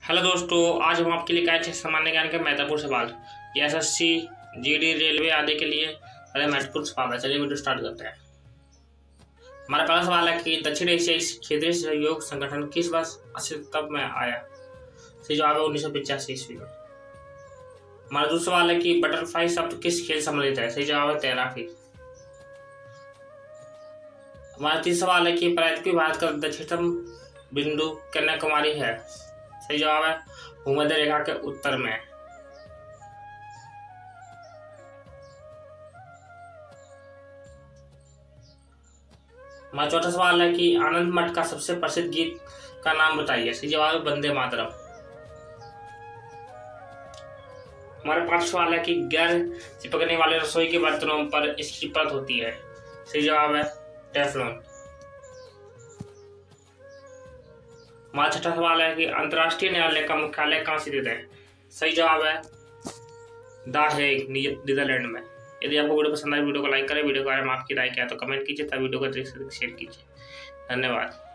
Hello दोस्तों, आज हम आपके लिए आए थे सामान्य ज्ञान के महत्वपूर्ण सवाल। ये एसएससी, जीडी, रेलवे आदि के लिए बड़े महत्वपूर्ण सवाल है। चलिए वीडियो स्टार्ट करते हैं। हमारा पहला सवाल है कि दक्षिण एशियाई क्षेत्रीय सहयोग संगठन किस वर्ष अस्तित्व में आया? सही जवाब है 1985 ईस्वी में। हमारा दूसरा सवाल है कि बटरफ्लाई शब्द किस खेल सम्मिलित है? सही जवाब है तैराकी। हमारा तीसरा सवाल है कि प्रायद्वीपीय भारत का दक्षिणतम बिंदु कन्याकुमारी है। सही जवाब है भूमध्य रेखा के उत्तर में। हमारा चौथा सवाल है कि आनंद मठ का सबसे प्रसिद्ध गीत का नाम बताइए। सही जवाब है वंदे मातरम। हमारा पांचवा सवाल है कि गैर चिपकने वाले रसोई के बर्तनों पर इसकी परत होती है। सही जवाब है टेफलॉन। हमारा छठा सवाल है कि अंतर्राष्ट्रीय न्यायालय का मुख्यालय कहाँ स्थित है? सही जवाब है द हेग, नीदरलैंड में। यदि आपको वीडियो पसंद आए वीडियो को लाइक करें, वीडियो के बारे में आपकी राय क्या है तो कमेंट कीजिए, तथा वीडियो को अधिक से अधिक शेयर कीजिए। धन्यवाद।